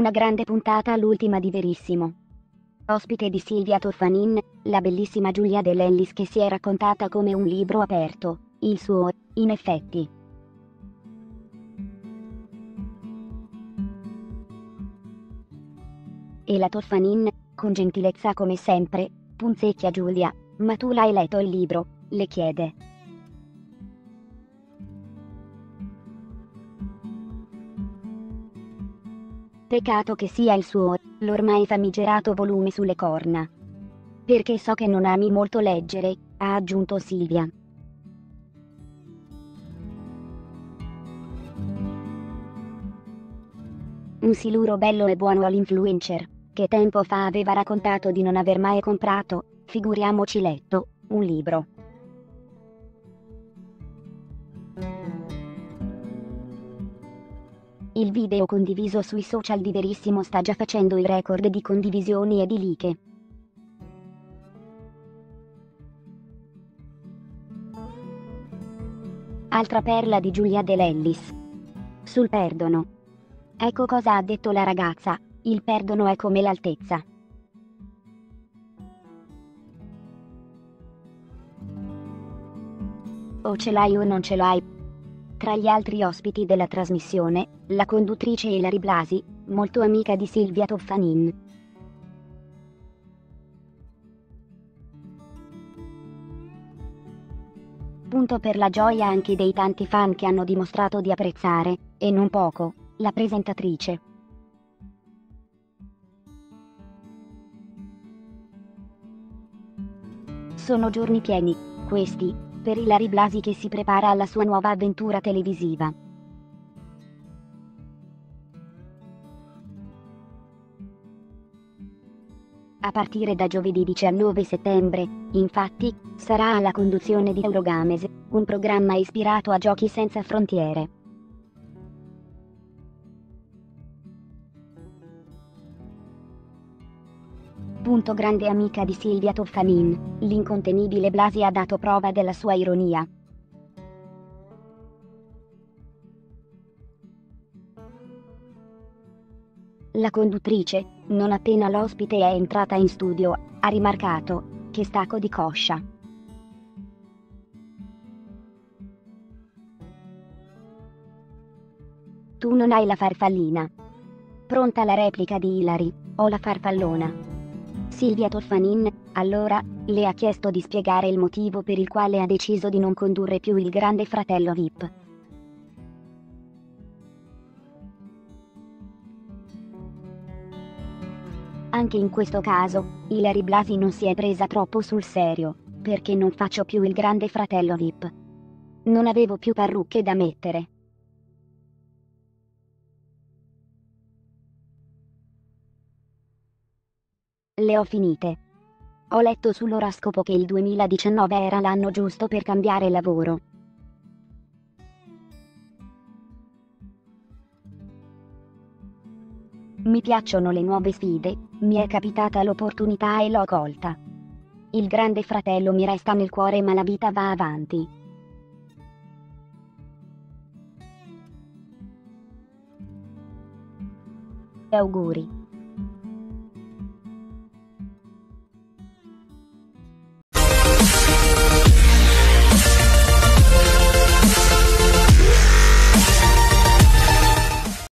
Una grande puntata, l'ultima di Verissimo. Ospite di Silvia Toffanin, la bellissima Giulia De Lellis, che si è raccontata come un libro aperto, il suo, in effetti. E la Toffanin, con gentilezza come sempre, punzecchia Giulia: ma tu l'hai letto il libro? Le chiede. Peccato che sia il suo, l'ormai famigerato volume sulle corna. Perché so che non ami molto leggere, ha aggiunto Silvia. Un siluro bello e buono all'influencer, che tempo fa aveva raccontato di non aver mai comprato, figuriamoci letto, un libro. Il video condiviso sui social di Verissimo sta già facendo il record di condivisioni e di like. Altra perla di Giulia De Lellis. Sul perdono. Ecco cosa ha detto la ragazza: il perdono è come l'altezza. O ce l'hai o non ce l'hai. Tra gli altri ospiti della trasmissione, la conduttrice Ilary Blasi, molto amica di Silvia Toffanin. Punto per la gioia anche dei tanti fan che hanno dimostrato di apprezzare, e non poco, la presentatrice. Sono giorni pieni, questi, per Ilary Blasi, che si prepara alla sua nuova avventura televisiva. A partire da giovedì 19 settembre, infatti, sarà alla conduzione di Eurogames, un programma ispirato a Giochi senza frontiere. Grande amica di Silvia Toffanin, l'incontenibile Blasi ha dato prova della sua ironia. La conduttrice, non appena l'ospite è entrata in studio, ha rimarcato: che stacco di coscia. Tu non hai la farfallina. Pronta la replica di Ilary: ho la farfallona. Silvia Toffanin, allora, le ha chiesto di spiegare il motivo per il quale ha deciso di non condurre più il Grande Fratello VIP. Anche in questo caso, Ilary Blasi non si è presa troppo sul serio: perché non faccio più il Grande Fratello VIP? Non avevo più parrucche da mettere. Le ho finite. Ho letto sull'oroscopo che il 2019 era l'anno giusto per cambiare lavoro. Mi piacciono le nuove sfide, mi è capitata l'opportunità e l'ho colta. Il Grande Fratello mi resta nel cuore, ma la vita va avanti. Auguri.